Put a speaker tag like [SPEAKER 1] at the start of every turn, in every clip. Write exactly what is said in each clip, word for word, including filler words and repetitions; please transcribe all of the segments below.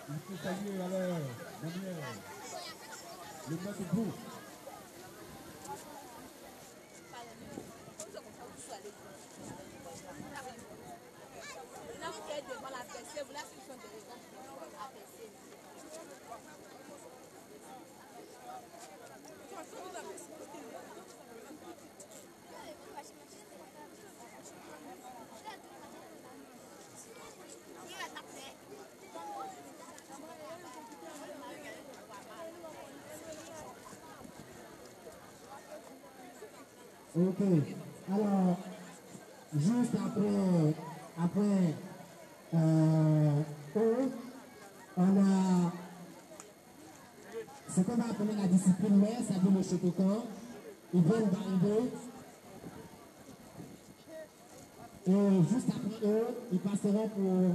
[SPEAKER 1] Il faut saluer à leur manière le maître Bou.
[SPEAKER 2] Ok. Alors, juste après, après euh, eux, on a ce qu'on va appeler la discipline mère, c'est-à-dire le chococan. Ils viennent d'arriver. Et juste après eux, ils passeront pour...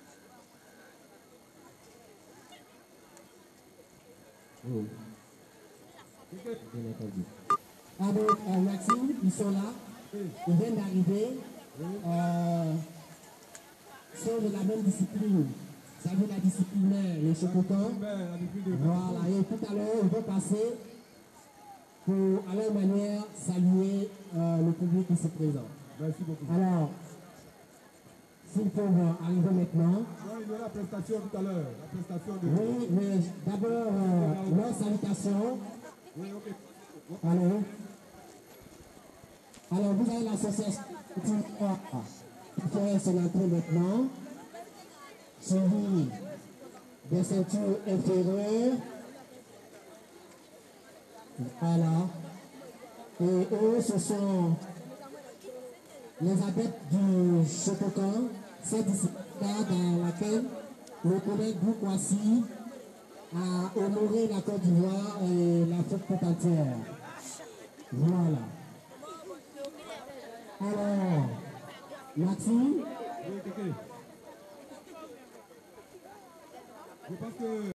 [SPEAKER 2] Oh. Bien entendu. Avec euh, Maxime, ils sont là. Ils viennent d'arriver. Euh, sont de la même discipline. Ça veut dire la discipline, les chocotants. Voilà, et tout à l'heure, ils vont passer pour, à leur manière, saluer euh, le public qui se présente.
[SPEAKER 1] Merci beaucoup.
[SPEAKER 2] Alors, s'ils peuvent arriver maintenant.
[SPEAKER 1] Non, il y aura la prestation tout à l'heure. La prestation de...
[SPEAKER 2] Oui, mais d'abord, euh, leur salutation.
[SPEAKER 1] Oui, ok.
[SPEAKER 2] Allô. Alors, vous avez l'association qui fait son entrée maintenant. Suivi des ceintures inférieures. Voilà. Et eux, ce sont les adeptes du Chococan, cette discipline dans laquelle le collègue Boukwasi a honoré la Côte d'Ivoire et l'Afrique tout entière. Voilà. Alors, Maxime.
[SPEAKER 1] Oui, ok. Je pense que...